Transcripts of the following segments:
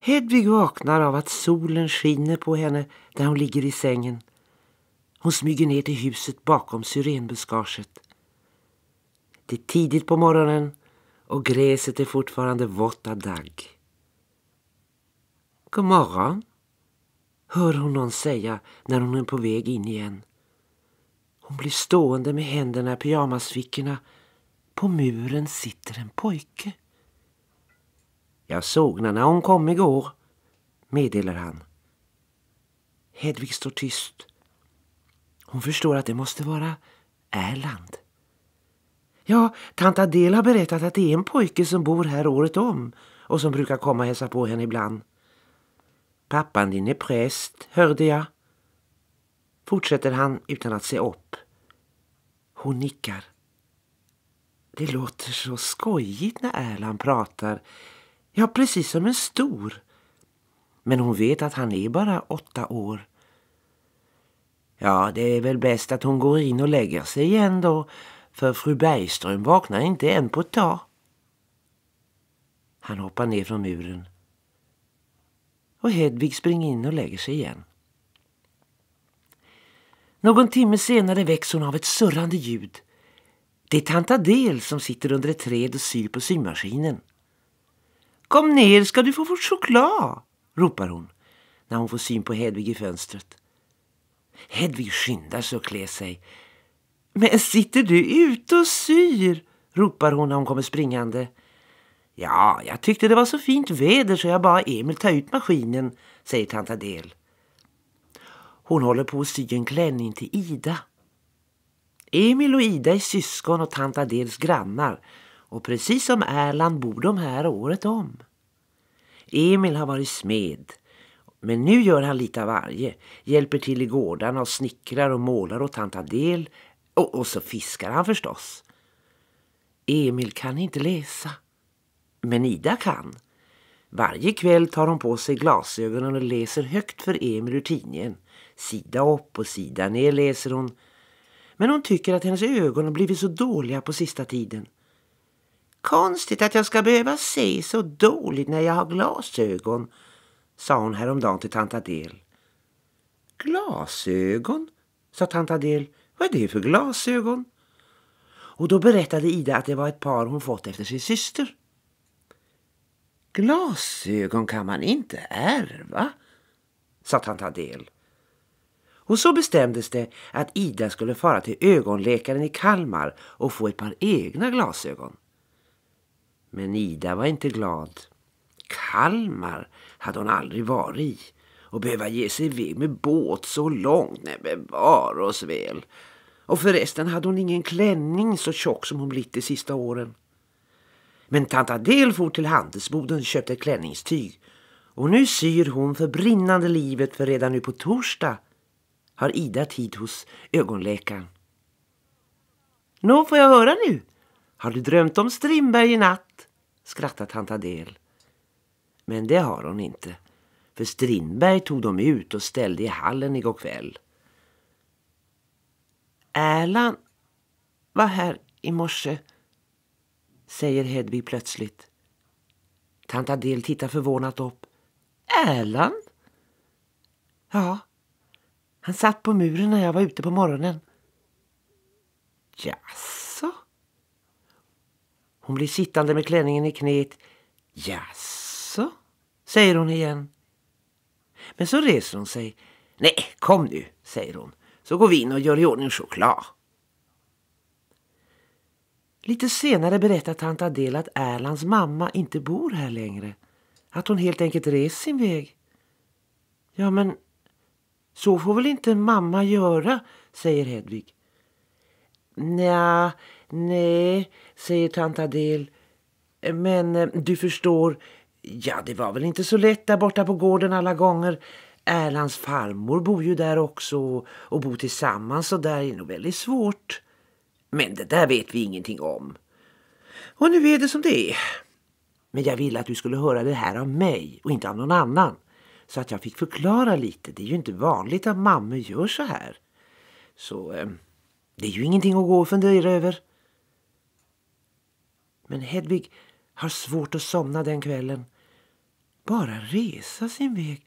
Hedvig vaknar av att solen skiner på henne där hon ligger i sängen. Hon smyger ner till huset bakom syrenbuskaget. Det är tidigt på morgonen och gräset är fortfarande vått av dagg. God morgon, hör hon någon säga när hon är på väg in igen. Hon blir stående med händerna i pyjamasfickorna. På muren sitter en pojke. Jag såg när hon kom igår, meddelar han. Hedvig står tyst. Hon förstår att det måste vara Erland. Ja, tant Adele har berättat att det är en pojke som bor här året om och som brukar komma och hälsa på henne ibland. Pappan din är präst, hörde jag. Fortsätter han utan att se upp. Hon nickar. Det låter så skojigt när Erland pratar. Ja, precis som en stor. Men hon vet att han är bara 8 år. Ja, det är väl bäst att hon går in och lägger sig igen då. För fru Bergström vaknar inte än på ett tag. Han hoppar ner från muren. Och Hedvig springer in och lägger sig igen. Någon timme senare väcks hon av ett surrande ljud. Det är tant Adele som sitter under ett träd och syr på symaskinen. Kom ner, ska du få vårt choklad, ropar hon när hon får syn på Hedvig i fönstret. Hedvig skyndar sig och klär sig. Men sitter du ute och syr? Ropar hon när hon kommer springande. Ja, jag tyckte det var så fint väder så jag bad Emil ta ut maskinen, säger tant Adele. Hon håller på att sy en klänning till Ida. Emil och Ida är syskon och tant Adeles grannar. Och precis som Erland bor de här året om. Emil har varit smed. Men nu gör han lite av varje. Hjälper till i gårdarna och snickrar och målar åt tant Adele. Och så fiskar han förstås. Emil kan inte läsa. Men Ida kan. Varje kväll tar hon på sig glasögonen och läser högt för Emil ur tidningen. Sida upp och sida ner läser hon. Men hon tycker att hennes ögon har blivit så dåliga på sista tiden. Konstigt att jag ska behöva se så dåligt när jag har glasögon, sa hon häromdagen till tant Adele. Glasögon, sa tant Adele. Vad är det för glasögon? Och då berättade Ida att det var ett par hon fått efter sin syster. Glasögon kan man inte ärva, sa tant Adele. Och så bestämdes det att Ida skulle fara till ögonläkaren i Kalmar och få ett par egna glasögon. Men Ida var inte glad. Kalmar hade hon aldrig varit i och behöva ge sig iväg med båt så långt, när bevara oss väl. Och förresten hade hon ingen klänning så tjock som hon blivit de sista åren. Men tant Adele for till handelsboden och köpte ett klänningstyg. Och nu syr hon för brinnande livet, för redan nu på torsdag har Ida tid hos ögonläkaren. Nå, får jag höra nu? Har du drömt om Strindberg i natt? Skrattar tant Adele. Men det har hon inte. För Strindberg tog dem ut och ställde i hallen igår kväll. Erland var här i morse, säger Hedvig plötsligt. Tant Adele tittar förvånat upp. Erland? Ja, han satt på muren när jag var ute på morgonen. Jaså? Hon blir sittande med klänningen i knät. Jaså? Säger hon igen. Men så reser hon sig. Nej, kom nu, säger hon. Så går vi in och gör i ordning choklad. Lite senare berättar tant Adele att Erlands mamma inte bor här längre. Att hon helt enkelt reser sin väg. Ja, men så får väl inte mamma göra, säger Hedvig. Nej, säger tant Adele. Men du förstår, ja, det var väl inte så lätt där borta på gården alla gånger. Erlands farmor bor ju där också och bor tillsammans, så där är nog väldigt svårt. Men det där vet vi ingenting om. Och nu är det som det är. Men jag ville att du skulle höra det här av mig och inte av någon annan. Så att jag fick förklara lite. Det är ju inte vanligt att mamma gör så här. Så det är ju ingenting att gå och fundera över. Men Hedvig har svårt att somna den kvällen. bara resa sin väg.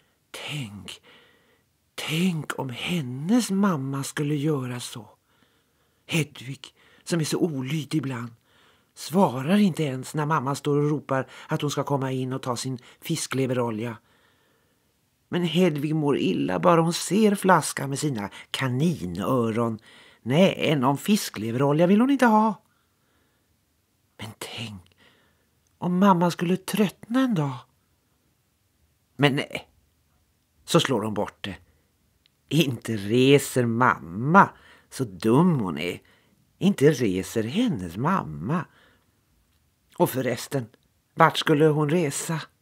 Tänk om hennes mamma skulle göra så. Hedvig, som är så olydig ibland, svarar inte ens när mamma står och ropar att hon ska komma in och ta sin fiskleverolja. Men Hedvig mår illa bara hon ser flaskan med sina kaninöron. Nej, någon fiskleverolja vill hon inte ha. Men tänk om mamma skulle tröttna en dag. Men nej, så slår hon bort det. Inte reser mamma, så dum hon är. Inte reser hennes mamma. Och förresten, vart skulle hon resa?